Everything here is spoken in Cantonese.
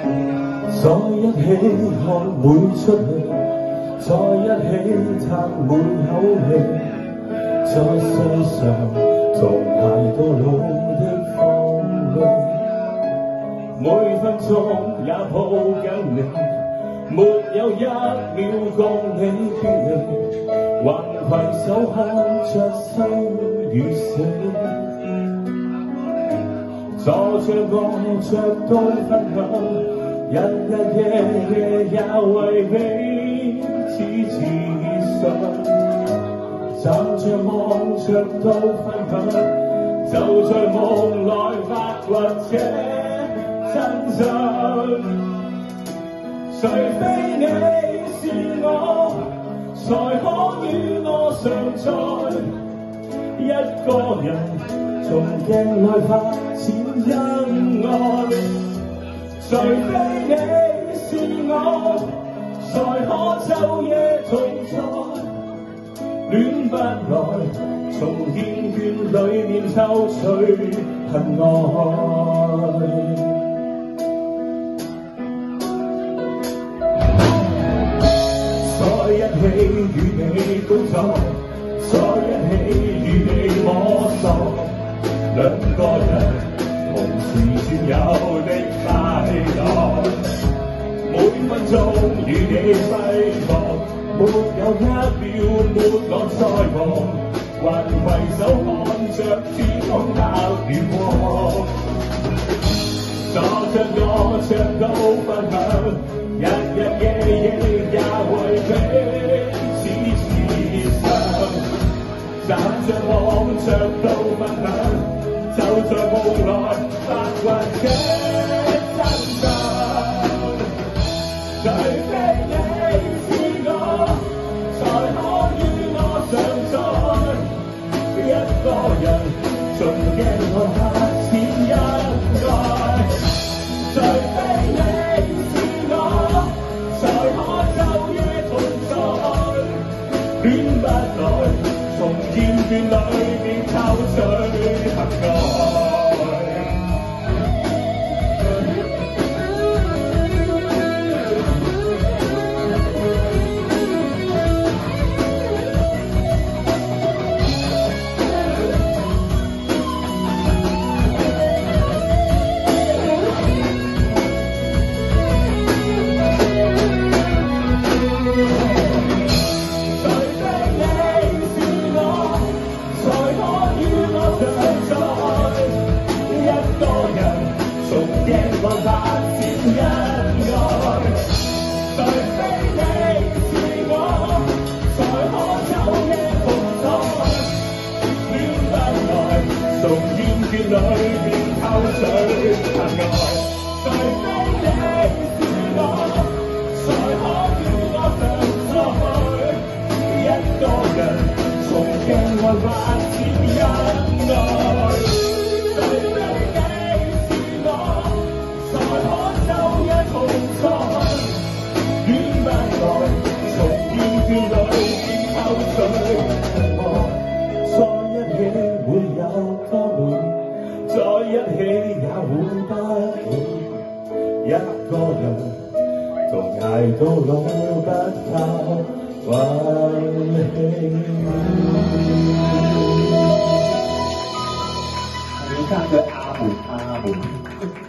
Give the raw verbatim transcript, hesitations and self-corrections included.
在一起看每出戲，在一起撐每口氣，在世上從捱到老的方向，每分鐘也抱緊你，沒有一秒共你別離，還攜手看着生與死，坐着卧着都分享。日日夜夜也為彼此設想，站着望着都分享，就在夢內發掘這真相。除非你是我，才可與我常在一個人，從鏡內發展恩愛。除非你是我，才可晝夜同在，戀不來，從厭倦裏面抽取恨愛。在一起與你工作，在一起與你摸索，兩個人同時存有的快樂，每分鐘與你揮霍，沒有一秒沒我在旁，還攜手看着天空黑與光，坐着坐着都分享，日日夜夜也為彼此設想，站着望着都分享。就在夢內發掘這真相，除非你是我，才可與我常在一個人，從鏡內發展恩愛。除非你是我，才可晝夜同在，戀不來，從厭倦裏面抽取恨愛。裏面偷取恨愛，除非你是我，才可與我常在一個人，從鏡外發展恩愛。除非你是我，才可晝夜同在，戀不來，從厭倦裏面偷取恨愛，在一起會有多美。在一起也會不會，一個人同捱到老不靠運氣。 我們唱個阿門阿門。